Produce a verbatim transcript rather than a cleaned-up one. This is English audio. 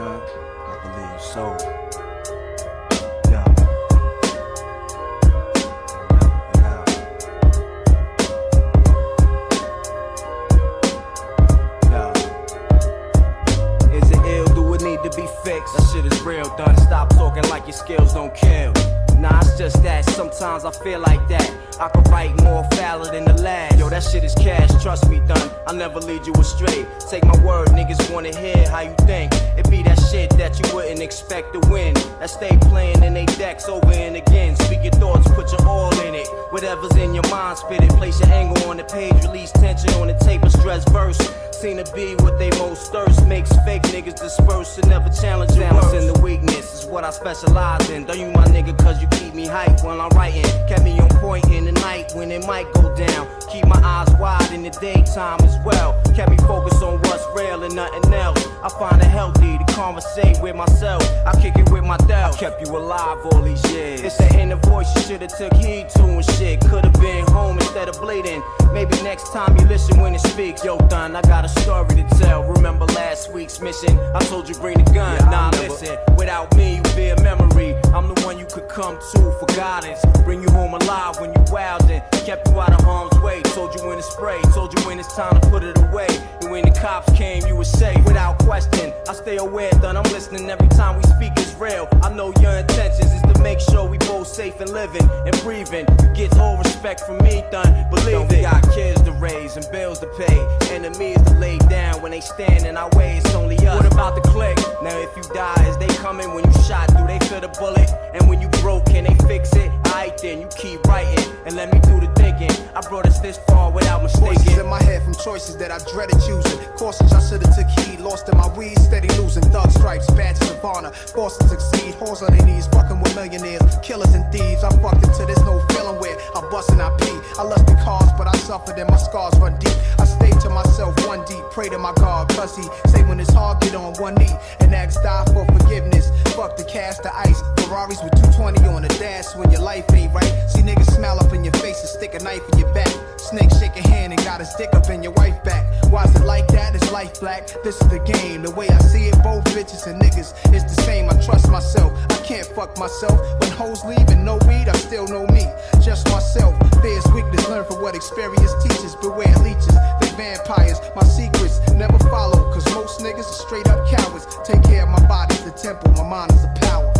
gun, I believe so. Yeah. Yeah. Yeah. Is it ill? Do it need to be fixed? That shit is real, done. Stop talking like your skills don't kill. Nah, it's just that sometimes I feel like that. I could write more fouler than the last. Yo, that shit is cash, trust me, done. I'll never lead you astray. Take my word, niggas wanna hear how you think. It be that shit that you wouldn't expect to win. That stay playing in they decks over and again. Speak your thoughts, put your all in it. Whatever's in your mind, spit it. Place your angle on the page, release tension on the tape, a stress verse. Seem to be what they most thirst. Makes fake niggas disperse and never challenge balance. And the weakness is what I specialize in. Don't you my nigga cause you keep me hype while I'm writing. Kept me on point in the night when it might go down. Keep my eyes wide in the daytime as well. Kept me focused on what's real and nothing else. I find it healthy to conversate with myself. I kick it with my doubt. I kept you alive all these years. It's that inner voice you should've took heed to and shit. Could've been home instead of bleeding. Maybe next time you listen when it speaks. Yo, done, I got a story to tell. Remember last week's mission? I told you bring the gun. Yeah, nah, listen, without me you be a memory. I'm the one you could come to for guidance. Bring you home alive when you wildin'. Kept you out of harm's way. Told you when to spray. Told you when it's time to put it away. And when the cops came, you were safe. Without question, I stay aware, done. I'm listening every time we speak is real. I know your intentions is to make sure we both safe and living and breathing. You get all respect from me, done. Believe it. We got kids to raise and bills to pay. Enemies to lay down when they stand in our way. It's only us. What about the click? Now if you die, is they coming when you shot? Do they feel the bullet? And when you broke, can they fix it? Alright then, you keep writing and let me do the thinking. I brought us this far without mistaking. Voices in my head from choices that I dreaded choosing. Courses I should've took heed. Lost in my weed, steady losing. Thug stripes, badges of honor. Forced to succeed. Hoes on their knees, fucking with millionaires, killers and thieves. I fucked into this no feeling where I bust and I pee. I lust the cars, but I suffered and my scars run deep. I stay to myself one deep. Pray to my God, cause he say when it's hard, get on one knee and ask die for forgiveness. Fuck the cash, the ice. Ferraris with two twenty on the dash when your life ain't right. See niggas smile up in your face and stick a knife in your back. Snake shake a hand and got his dick up in your wife back. Why is it like that? It's life black. This is the game. The way I see it, both bitches and niggas, it's the same. I trust myself. I can't fuck myself. When hoes leave and no weed, I still know me. Just myself. Fear's weakness. Learn from what experience teaches. Beware leeches. They vampires. My secrets never follow. Cause most niggas are straight up cowards. Take care of my body's the temple. My mind is the power.